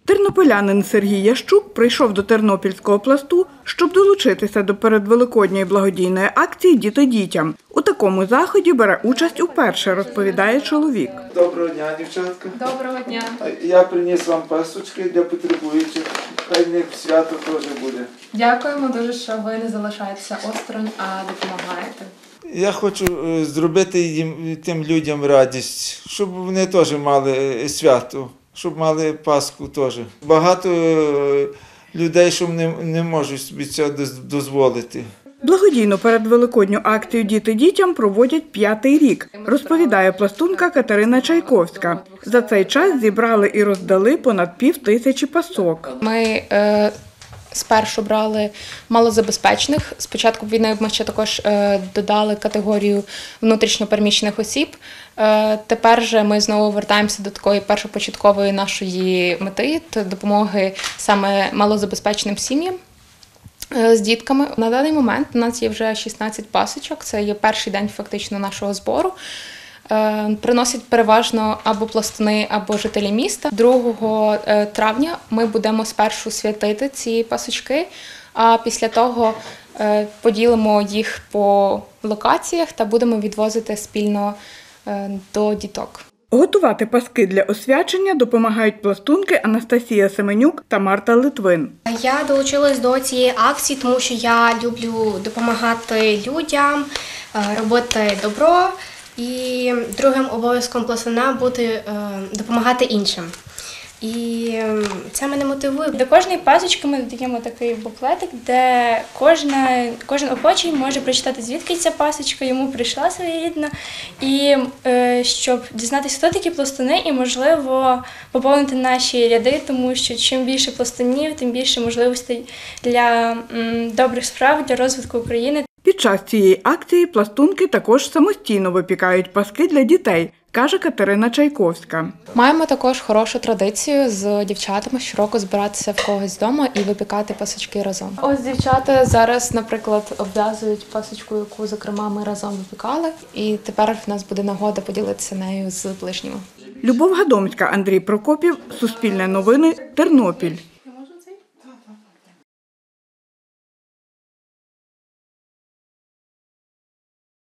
Тернополянин Сергій Ящук прийшов до Тернопільського пласту, щоб долучитися до передвеликодньої благодійної акції «Діти дітям». У такому заході бере участь уперше, розповідає чоловік. Доброго дня, дівчатка. Доброго дня. Я приніс вам пасочки для потребуючих. Хай в них свято теж буде. Дякуємо дуже, що ви не залишаєтеся осторонь, а допомагаєте. Я хочу зробити їм, тим людям радість, щоб вони теж мали свято, щоб мали Пасху теж. Багато людей, що не можуть собі це дозволити. Благодійну передвеликодню акцію «Діти дітям» проводять 5-й рік, розповідає пластунка Катерина Чайковська. За цей час зібрали і роздали понад 5000 пасок. Ми спершу брали малозабезпечених. З початку війни ми ще також додали категорію внутрішньопереміщених осіб. Тепер же ми знову вертаємося до такої першопочаткової нашої мети – допомоги саме малозабезпеченим сім'ям з дітками. На даний момент у нас є вже 16 пасочок, це є перший день фактично нашого збору. Приносять переважно або пластуни, або жителі міста. 2 травня ми будемо спершу святити ці пасочки, а після того поділимо їх по локаціях та будемо відвозити спільно до діток. Готувати паски для освячення допомагають пластунки Анастасія Семенюк та Марта Литвин. Я долучилась до цієї акції, тому що я люблю допомагати людям, робити добро. І другим обов'язком пластуна буде допомагати іншим. І це мене мотивує. До кожної пасочки ми додаємо такий буклетик, де кожен охочий може прочитати, звідки ця пасочка йому прийшла своєрідна, і щоб дізнатися, хто такі пластуни, і, можливо, поповнити наші ряди, тому що чим більше пластунів, тим більше можливостей для добрих справ, для розвитку України. Під час цієї акції пластунки також самостійно випікають паски для дітей, каже Катерина Чайковська. Маємо також хорошу традицію з дівчатами щороку збиратися в когось вдома і випікати пасочки разом. Ось дівчата зараз, наприклад, обв'язують пасочку, яку, зокрема, ми разом випікали. І тепер в нас буде нагода поділитися нею з ближніми. Любов Гадомська, Андрій Прокопів, Суспільне новини, Тернопіль.